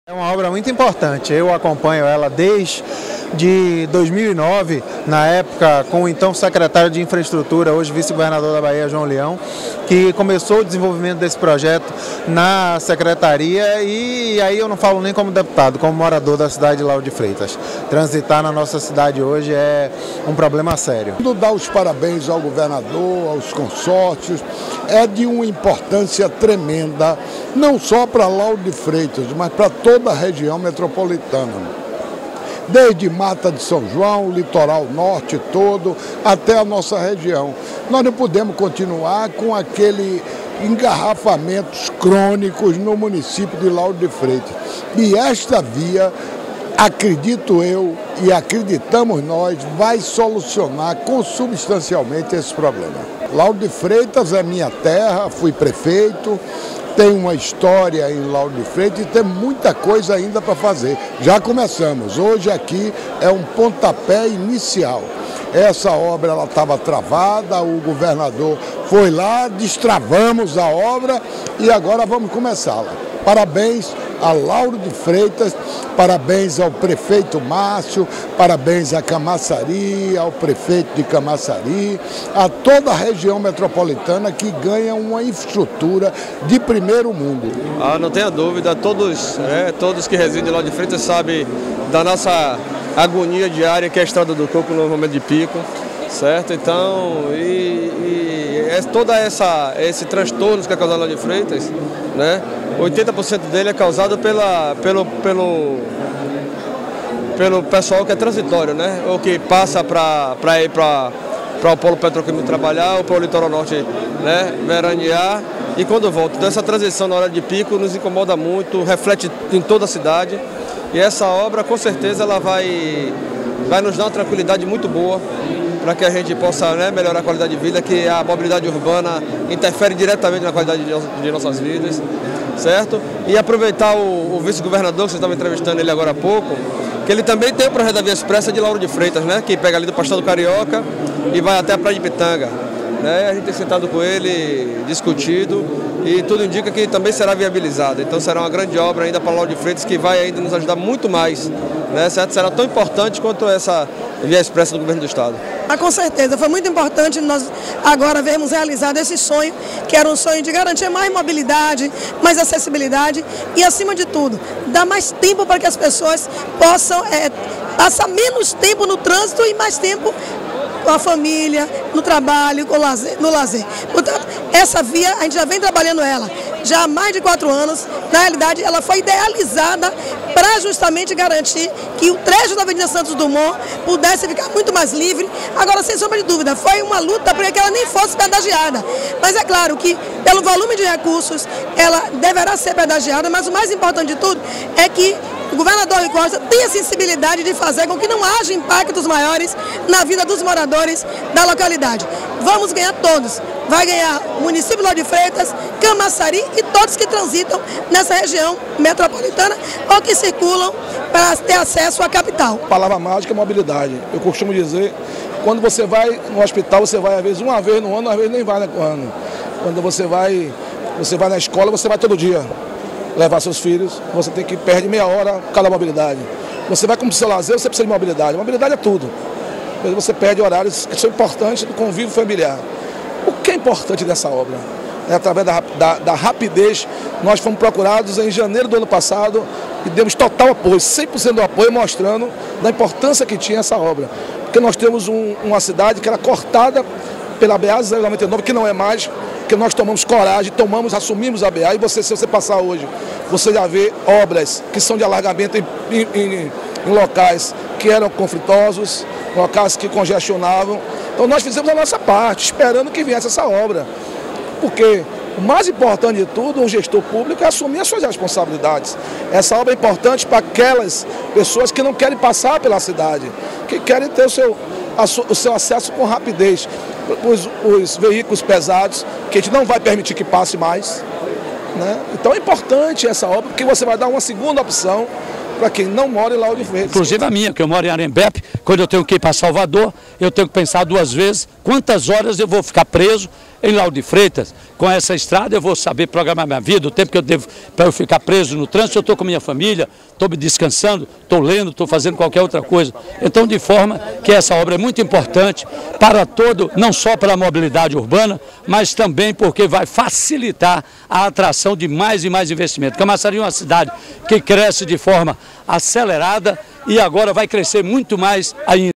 É uma obra muito importante, eu acompanho ela desde 2009, na época com o então secretário de Infraestrutura, hoje vice-governador da Bahia, João Leão, que começou o desenvolvimento desse projeto na secretaria, e aí eu não falo nem como deputado, como morador da cidade de Lauro de Freitas. Transitar na nossa cidade hoje é um problema sério. Quero dar os parabéns ao governador, aos consórcios, é de uma importância tremenda, não só para Lauro de Freitas, mas para toda a região metropolitana. Desde Mata de São João, o litoral norte todo, até a nossa região. Nós não podemos continuar com aquele engarrafamentos crônicos no município de Lauro de Freitas. E esta via, acredito eu e acreditamos nós, vai solucionar consubstancialmente esse problema. Lauro de Freitas é minha terra, fui prefeito, tem uma história em Lauro de Freitas e tem muita coisa ainda para fazer. Já começamos, hoje aqui é um pontapé inicial. Essa obra estava travada, o governador foi lá, destravamos a obra e agora vamos começá-la. Parabéns a Lauro de Freitas, parabéns ao prefeito Márcio, parabéns a Camaçari, ao prefeito de Camaçari, a toda a região metropolitana que ganha uma infraestrutura de primeiro mundo. Não tenha dúvida, todos que residem em Lauro de Freitas sabem da nossa agonia diária, que é a Estrada do Coco no momento de pico, certo? Então, todo esse transtorno que é causado em Lauro de Freitas, né? 80% dele é causado pelo pessoal que é transitório, né? Ou que passa para ir para o polo petroquímico trabalhar, ou para o litoral norte, né, veranear, e quando volta. Então essa transição na hora de pico nos incomoda muito, reflete em toda a cidade, e essa obra com certeza ela vai nos dar uma tranquilidade muito boa para que a gente possa, né, melhorar a qualidade de vida, que a mobilidade urbana interfere diretamente na qualidade de nossas vidas, certo? E aproveitar o vice-governador, que vocês estavam entrevistando ele agora há pouco, que ele também tem o projeto da Via Expressa de Lauro de Freitas, né, que pega ali do Pastel do Carioca e vai até a Praia de Pitanga. Né? A gente tem sentado com ele, discutido, e tudo indica que também será viabilizado. Então será uma grande obra ainda para Lauro de Freitas, que vai ainda nos ajudar muito mais, né? Certo? Será tão importante quanto essa Via Expressa do governo do estado. Com certeza, foi muito importante nós agora vermos realizado esse sonho, que era um sonho de garantir mais mobilidade, mais acessibilidade e, acima de tudo, dar mais tempo para que as pessoas possam passar menos tempo no trânsito e mais tempo com a família, no trabalho, no lazer. Portanto, essa via, a gente já vem trabalhando ela já há mais de 4 anos. Na realidade, ela foi idealizada para justamente garantir que o trecho da Avenida Santos Dumont pudesse ficar muito mais livre. Agora, sem sombra de dúvida, foi uma luta para que ela nem fosse pedagiada. Mas é claro que, pelo volume de recursos, ela deverá ser pedagiada, mas o mais importante de tudo é que o governador Rui Costa tem a sensibilidade de fazer com que não haja impactos maiores na vida dos moradores da localidade. Vamos ganhar todos. Vai ganhar o município de Lauro de Freitas, Camaçari e todos que transitam nessa região metropolitana ou que circulam para ter acesso à capital. A palavra mágica é mobilidade. Eu costumo dizer, quando você vai no hospital, você vai às vezes uma vez no ano, às vezes nem vai no ano. Quando você vai na escola, você vai todo dia levar seus filhos, você tem que perder meia hora cada mobilidade. Você vai como seu lazer, você precisa de mobilidade. Mobilidade é tudo. Você perde horários que são importantes do convívio familiar. O que é importante dessa obra? É através da rapidez. Nós fomos procurados em janeiro do ano passado e demos total apoio, 100% do apoio, mostrando da importância que tinha essa obra. Porque nós temos uma cidade que era cortada pela BA 099, que não é mais, que nós tomamos coragem, assumimos a BA, e se você passar hoje, você já vê obras que são de alargamento em locais que eram conflitosos, locais que congestionavam. Então nós fizemos a nossa parte, esperando que viesse essa obra. Porque o mais importante de tudo, o gestor público, é assumir as suas responsabilidades. Essa obra é importante para aquelas pessoas que não querem passar pela cidade, que querem ter o seu acesso com rapidez. Os veículos pesados, que a gente não vai permitir que passe mais, né? Então é importante essa obra, porque você vai dar uma segunda opção para quem não mora em Lauro de Freitas. Inclusive a minha, que eu moro em Arembepe, quando eu tenho que ir para Salvador, eu tenho que pensar 2 vezes quantas horas eu vou ficar preso em Lauro de Freitas, com essa estrada eu vou saber programar minha vida, o tempo que eu devo para eu ficar preso no trânsito, eu estou com minha família, estou me descansando, estou lendo, estou fazendo qualquer outra coisa. Então, de forma que essa obra é muito importante para todo, não só para a mobilidade urbana, mas também porque vai facilitar a atração de mais e mais investimento. Camaçari é uma cidade que cresce de forma acelerada e agora vai crescer muito mais ainda.